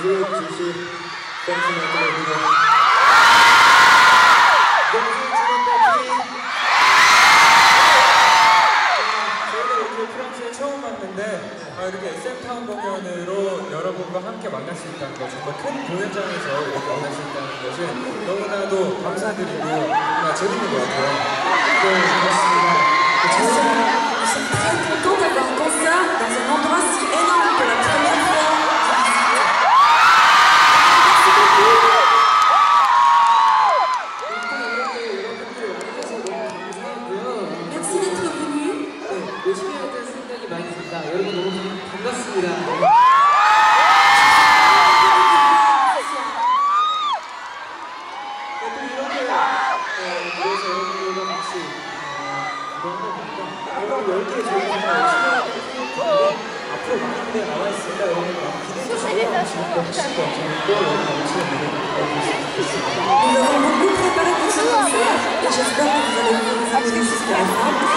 프랑스에 처음 왔는데 이렇게 SM타운 공연으로 여러분과 함께 만날 수 있다는 것, 정말 큰 공연장에서 이렇게 만날 수 있다는 것은 너무나도 감사드리고 정말 재밌는 것 같아요. 네, 고맙습니다. Nous sommes très contents d'avoir un concert dans un endroit si énorme pour la première fois. Merci d'être venu. 열심히 하는 생각이 많이 듭니다. 여러분 너무 반갑습니다. 또 이렇게 그래서 여러분들과 같이 이런 거니까 이런 10개 저희가 열심히 하고 있는데 앞으로 많은 무대가 나와 있습니다. 여러분 많이 기대해 주시고요. 지금도 훨씬 더 재밌고 여러분 멋지는 무대 보여주셨으면 좋겠습니다. Nous avons beaucoup préparé pour ce concert et j'espère que vous allez nous amener jusqu'à la fin.